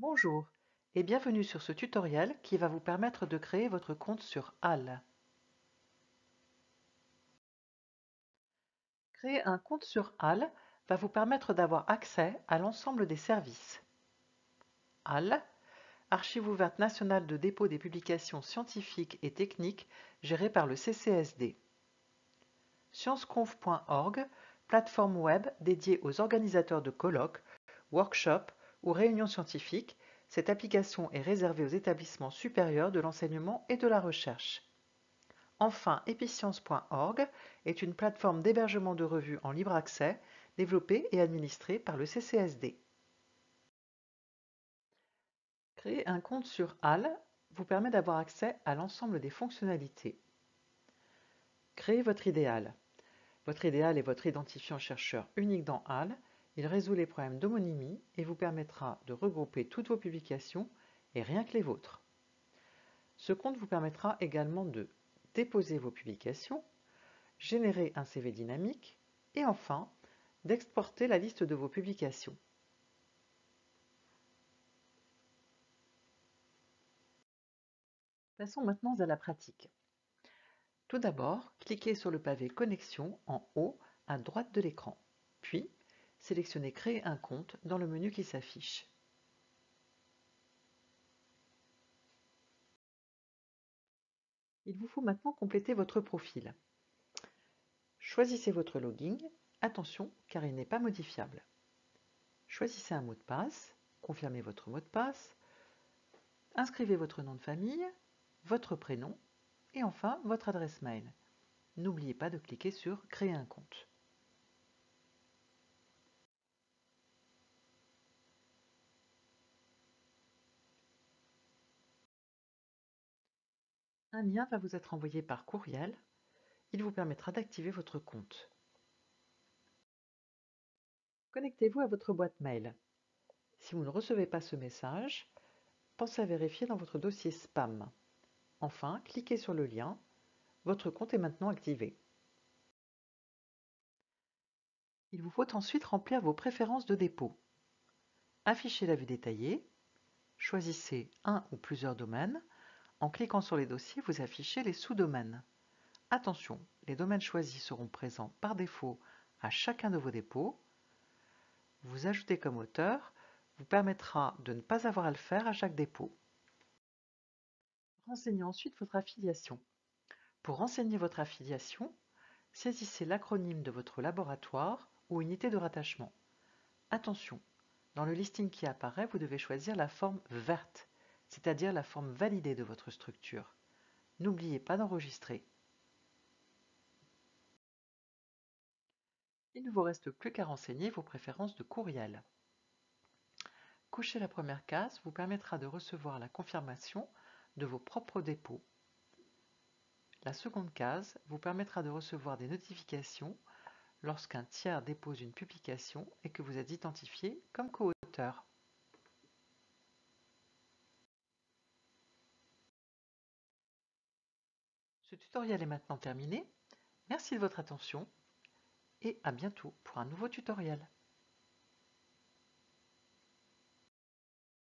Bonjour et bienvenue sur ce tutoriel qui va vous permettre de créer votre compte sur HAL. Créer un compte sur HAL va vous permettre d'avoir accès à l'ensemble des services. HAL, Archive ouverte nationale de dépôt des publications scientifiques et techniques gérée par le CCSD. Scienceconf.org, plateforme web dédiée aux organisateurs de colloques, workshops ou réunions scientifiques. Cette application est réservée aux établissements supérieurs de l'enseignement et de la recherche. Enfin, Episcience.org est une plateforme d'hébergement de revues en libre accès développée et administrée par le CCSD. Créer un compte sur HAL vous permet d'avoir accès à l'ensemble des fonctionnalités. Créez votre idéal. Votre idéal est votre identifiant chercheur unique dans HAL. Il résout les problèmes d'homonymie et vous permettra de regrouper toutes vos publications et rien que les vôtres. Ce compte vous permettra également de déposer vos publications, générer un CV dynamique et enfin d'exporter la liste de vos publications. Passons maintenant à la pratique. Tout d'abord, cliquez sur le pavé Connexion en haut à droite de l'écran, puis sélectionnez Créer un compte dans le menu qui s'affiche. Il vous faut maintenant compléter votre profil. Choisissez votre login, attention car il n'est pas modifiable. Choisissez un mot de passe, confirmez votre mot de passe, inscrivez votre nom de famille, votre prénom et enfin votre adresse mail. N'oubliez pas de cliquer sur Créer un compte. Un lien va vous être envoyé par courriel. Il vous permettra d'activer votre compte. Connectez-vous à votre boîte mail. Si vous ne recevez pas ce message, pensez à vérifier dans votre dossier spam. Enfin, cliquez sur le lien. Votre compte est maintenant activé. Il vous faut ensuite remplir vos préférences de dépôt. Affichez la vue détaillée. Choisissez un ou plusieurs domaines. En cliquant sur les dossiers, vous affichez les sous-domaines. Attention, les domaines choisis seront présents par défaut à chacun de vos dépôts. Vous ajouter comme auteur vous permettra de ne pas avoir à le faire à chaque dépôt. Renseignez ensuite votre affiliation. Pour renseigner votre affiliation, saisissez l'acronyme de votre laboratoire ou unité de rattachement. Attention, dans le listing qui apparaît, vous devez choisir la forme verte, c'est-à-dire la forme validée de votre structure. N'oubliez pas d'enregistrer. Il ne vous reste plus qu'à renseigner vos préférences de courriel. Cocher la première case vous permettra de recevoir la confirmation de vos propres dépôts. La seconde case vous permettra de recevoir des notifications lorsqu'un tiers dépose une publication et que vous êtes identifié comme co-auteur. Ce tutoriel est maintenant terminé. Merci de votre attention et à bientôt pour un nouveau tutoriel.